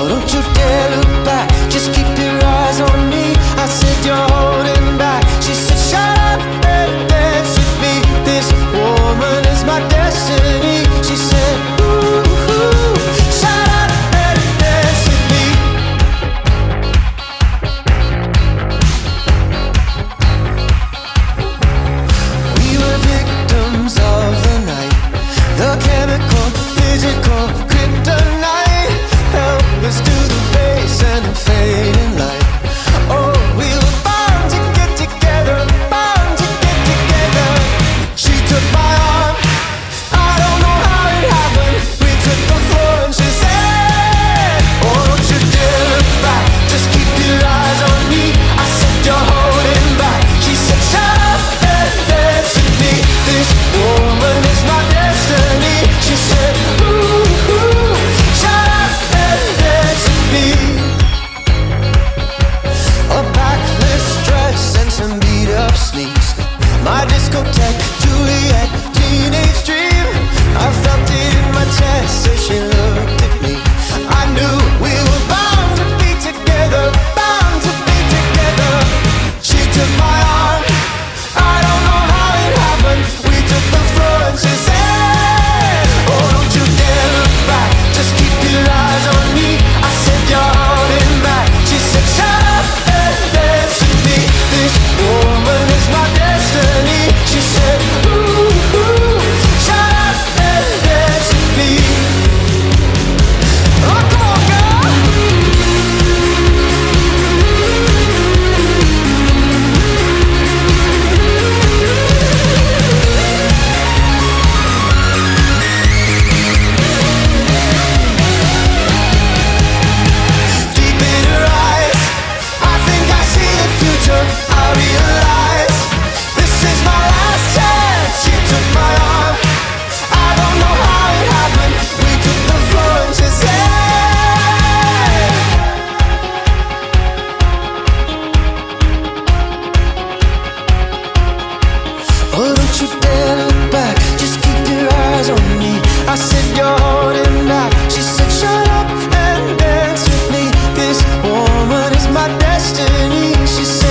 Oh, don't you dare look back, just keep your eyes on me. I said you're holding back. She said shut up and dance with me. This woman is my destiny. She said ooh, shut up and dance with me. We were victims of the night, the chemical, physical, kryptonite. Help us to the base and the fading light. Oh, we were bound to get together, bound to get together. She took my arm, I don't know how it happened. We took the floor and she said, oh, don't you dare look back, just keep your eyes on me. I said you're holding back. She said shut up and dance with me. This woman is my destiny. She said ooh, shut up and dance with me. A backless dress and some beat up sneaks, my discotheque, Juliet, teenage dream. I felt it in my chest as she looked at me. I knew we were bound to be together, bound to be together. She took my arm, I don't know how it happened. We took the floor and she said, oh, don't you dare look back, just keep your eyes on me. I said you're holding back. She said shut up and dance with me. This woman is my destiny. She said ooh, shut up and dance with me. Oh, come on, girl. Deep in her eyes, I think I see the future. I realize this is my last chance. She took my arm, I don't know how it happened. We took the floor and she said, oh, don't you dare look back, just keep your eyes on me. I said you're holding back. She said shut up and dance with me. This woman is my destiny. She said